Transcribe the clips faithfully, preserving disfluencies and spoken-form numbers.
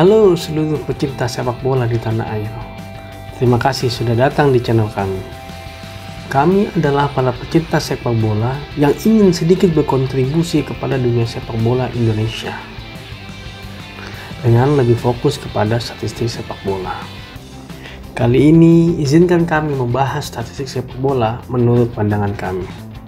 Halo seluruh pecinta sepak bola di tanah air. Terima kasih sudah datang di channel kami. Kami adalah para pecinta sepak bola yang ingin sedikit berkontribusi kepada dunia sepak bola Indonesia dengan lebih fokus kepada statistik sepak bola. Kali ini izinkan kami membahas statistik sepak bola menurut pandangan kami.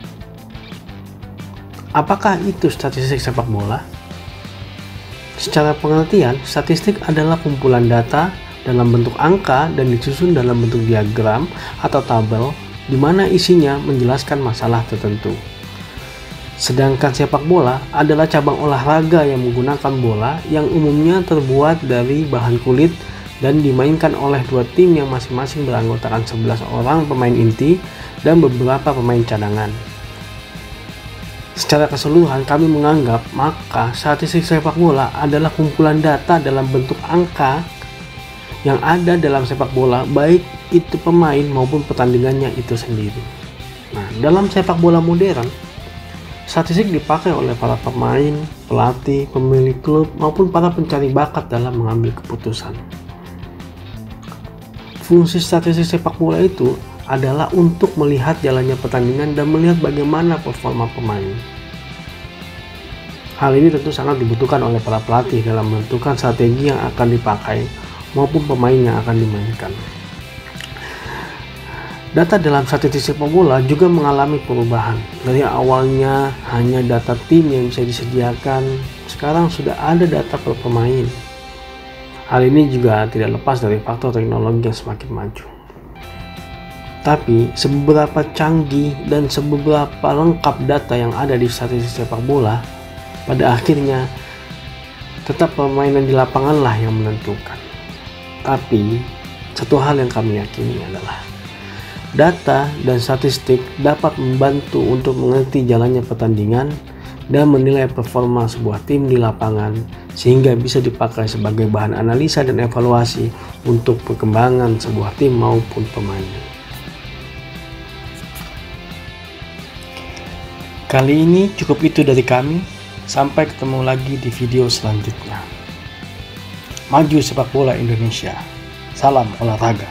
Apakah itu statistik sepak bola? Secara pengertian, statistik adalah kumpulan data dalam bentuk angka dan disusun dalam bentuk diagram atau tabel di mana isinya menjelaskan masalah tertentu. Sedangkan sepak bola adalah cabang olahraga yang menggunakan bola yang umumnya terbuat dari bahan kulit dan dimainkan oleh dua tim yang masing-masing beranggotakan sebelas orang pemain inti dan beberapa pemain cadangan. Secara keseluruhan kami menganggap maka statistik sepak bola adalah kumpulan data dalam bentuk angka yang ada dalam sepak bola, baik itu pemain maupun pertandingannya itu sendiri. Nah, dalam sepak bola modern, statistik dipakai oleh para pemain, pelatih, pemilik klub maupun para pencari bakat dalam mengambil keputusan. Fungsi statistik sepak bola itu adalah untuk melihat jalannya pertandingan dan melihat bagaimana performa pemain. Hal ini tentu sangat dibutuhkan oleh para pelatih dalam menentukan strategi yang akan dipakai maupun pemain yang akan dimainkan. Data dalam statistik sepak bola juga mengalami perubahan. Dari awalnya hanya data tim yang bisa disediakan, sekarang sudah ada data per pemain. Hal ini juga tidak lepas dari faktor teknologi yang semakin maju. Tapi seberapa canggih dan seberapa lengkap data yang ada di statistik sepak bola, pada akhirnya tetap permainan di lapangan lah yang menentukan. Tapi satu hal yang kami yakini adalah data dan statistik dapat membantu untuk mengerti jalannya pertandingan dan menilai performa sebuah tim di lapangan, sehingga bisa dipakai sebagai bahan analisa dan evaluasi untuk perkembangan sebuah tim maupun pemain. Kali ini cukup itu dari kami. Sampai ketemu lagi di video selanjutnya. Maju sepak bola Indonesia. Salam olahraga.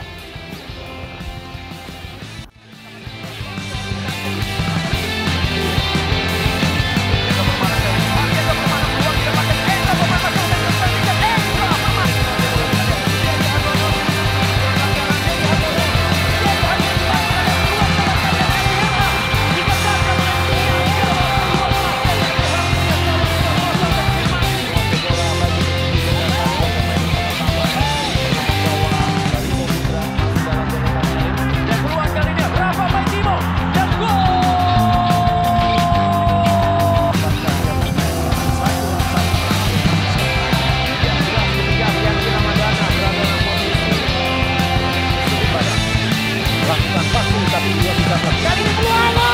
Kali ini peluang.